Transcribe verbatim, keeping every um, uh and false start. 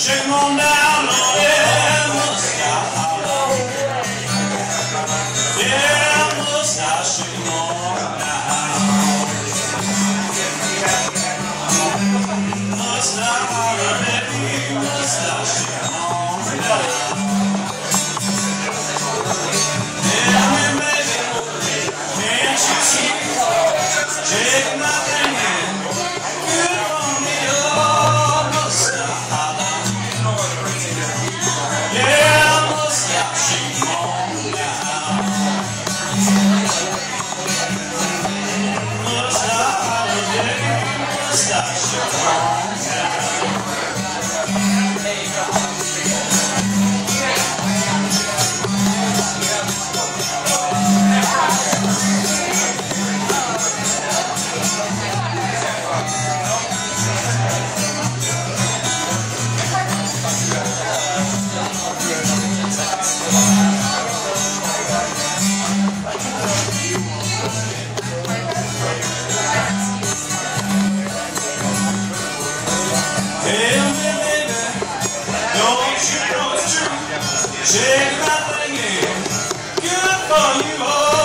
Shake 'em on down, Lord, yeah, mustache. Yeah, mustache, shake 'em on down. Mustache, baby, mustache, shake 'em on down. Yeah, baby, can't you see? Shake my thing in, good for me, oh, mustache. Yeah, mustache, shake 'em on down. Mustache, yeah, mustache, shake 'em on down. Tell me, baby, don't you know it's true? Shake my thing in, good for you, oh.